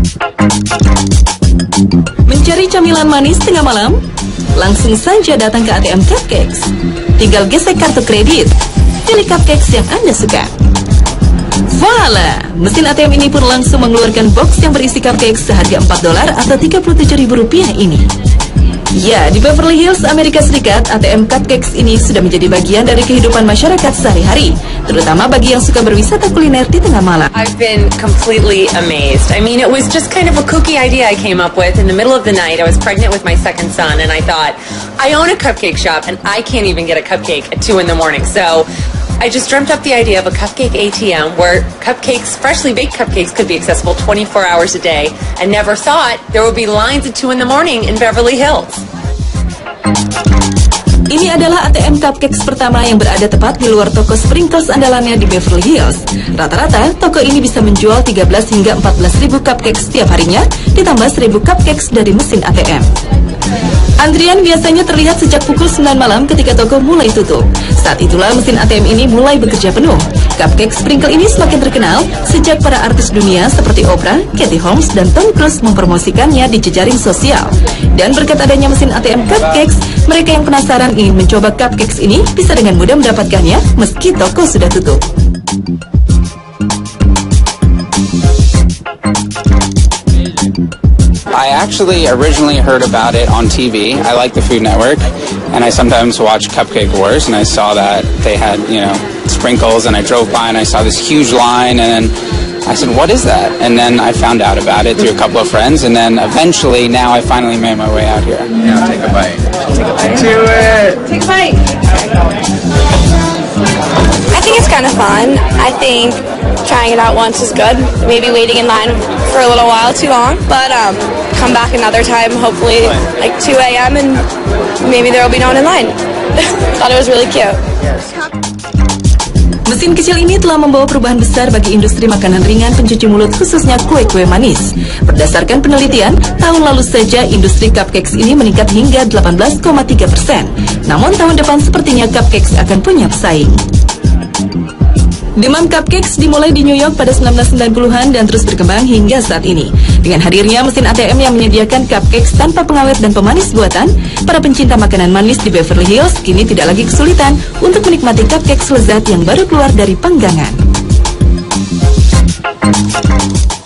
Mencari camilan manis tengah malam? Langsung saja datang ke ATM Cupcakes. Tinggal gesek kartu kredit, pilih cupcakes yang Anda suka. Voila! Mesin ATM ini pun langsung mengeluarkan box yang berisi cupcakes seharga $4 atau Rp37.000 ini. Ya, di Beverly Hills, Amerika Serikat, ATM Cupcakes ini sudah menjadi bagian dari kehidupan masyarakat sehari-hari, terutama bagi yang suka berwisata kuliner di tengah malam. I've been completely amazed. I mean, it was just kind of a kooky idea I came up with in the middle of the night. I was pregnant with my second son, and I thought, I own a cupcake shop, and I can't even get a cupcake at 2 in the morning. So I just dreamt up the idea of a cupcake ATM where cupcakes, freshly baked cupcakes, could be accessible 24 hours a day, and never thought there would be lines at 2 in the morning in Beverly Hills. Ini adalah ATM Cupcakes pertama yang berada tepat di luar toko sprinkles andalannya di Beverly Hills. Rata-rata, toko ini bisa menjual 13 hingga 14.000 cupcakes setiap harinya, ditambah 1.000 cupcakes dari mesin ATM. Antrian biasanya terlihat sejak pukul 9 malam ketika toko mulai tutup. Saat itulah mesin ATM ini mulai bekerja penuh. Cupcake sprinkle ini semakin terkenal sejak para artis dunia seperti Oprah, Katie Holmes, dan Tom Cruise mempromosikannya di jejaring sosial. Dan berkat adanya mesin ATM Cupcakes, mereka yang penasaran ingin mencoba cupcakes ini bisa dengan mudah mendapatkannya meski toko sudah tutup. I actually originally heard about it on TV. I like the Food Network, and I sometimes watch Cupcake Wars, and I saw that they had, sprinkles, and I drove by and I saw this huge line, and then I said, what is that? And then I found out about it through a couple of friends, and then eventually, now I finally made my way out here. Yeah, take a bite. Take a bite. Do it! Take a bite. I think it's kind of fun. I think trying it out once is good. Maybe waiting in line for a little while too long, but come back another time, hopefully like 2 a.m. and maybe there will be no one in line. Thought it was really cute. Mesin kecil ini telah membawa perubahan besar bagi industri makanan ringan pencuci mulut, khususnya kue-kue manis. Berdasarkan penelitian, tahun lalu saja industri cupcakes ini meningkat hingga 18,3%. Namun tahun depan sepertinya cupcakes akan punya pesaing. Demam cupcakes dimulai di New York pada 1990-an dan terus berkembang hingga saat ini. Dengan hadirnya mesin ATM yang menyediakan cupcakes tanpa pengawet dan pemanis buatan, para pencinta makanan manis di Beverly Hills kini tidak lagi kesulitan untuk menikmati cupcakes lezat yang baru keluar dari panggangan.